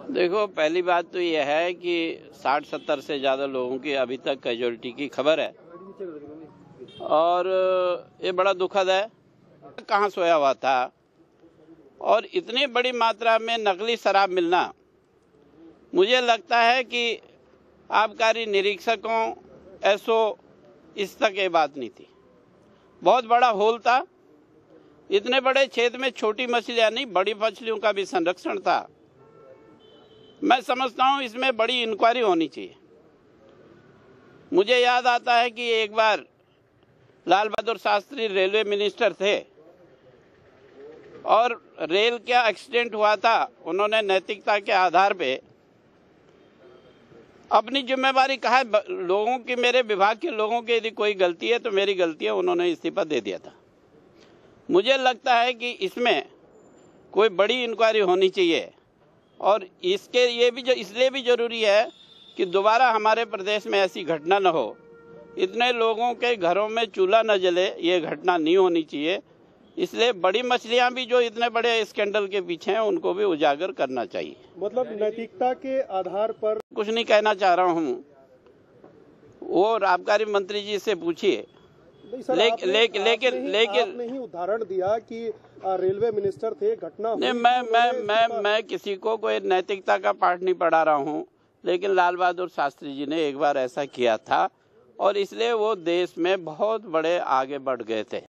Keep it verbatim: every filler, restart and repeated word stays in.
देखो, पहली बात तो यह है कि साठ सत्तर से ज़्यादा लोगों की अभी तक कैजुअलिटी की खबर है और ये बड़ा दुखद है। कहाँ सोया हुआ था और इतनी बड़ी मात्रा में नकली शराब मिलना, मुझे लगता है कि आबकारी निरीक्षकों एसओ इस तक ये बात नहीं थी। बहुत बड़ा होल था। इतने बड़े क्षेत्र में छोटी मछलियाँ नहीं, बड़ी मछलियों का भी संरक्षण था। मैं समझता हूँ इसमें बड़ी इंक्वायरी होनी चाहिए। मुझे याद आता है कि एक बार लाल बहादुर शास्त्री रेलवे मिनिस्टर थे और रेल का एक्सीडेंट हुआ था। उन्होंने नैतिकता के आधार पे अपनी जिम्मेवारी कहा, लोगों की, मेरे विभाग के लोगों की यदि कोई गलती है तो मेरी गलती है, उन्होंने इस्तीफा दे दिया था। मुझे लगता है कि इसमें कोई बड़ी इंक्वायरी होनी चाहिए और इसके ये भी जो इसलिए भी ज़रूरी है कि दोबारा हमारे प्रदेश में ऐसी घटना न हो। इतने लोगों के घरों में चूल्हा न जले, ये घटना नहीं होनी चाहिए। इसलिए बड़ी मछलियां भी जो इतने बड़े स्कैंडल के पीछे हैं उनको भी उजागर करना चाहिए। मतलब नैतिकता के आधार पर कुछ नहीं कहना चाह रहा हूँ, वो आबकारी मंत्री जी से पूछिए। लेकिन लेकिन लेकिन लेकिन आपने ही उदाहरण दिया कि रेलवे मिनिस्टर थे, घटना नहीं, मैं मैं मैं मैं किसी को कोई नैतिकता का पाठ नहीं पढ़ा रहा हूँ, लेकिन लाल बहादुर शास्त्री जी ने एक बार ऐसा किया था और इसलिए वो देश में बहुत बड़े आगे बढ़ गए थे।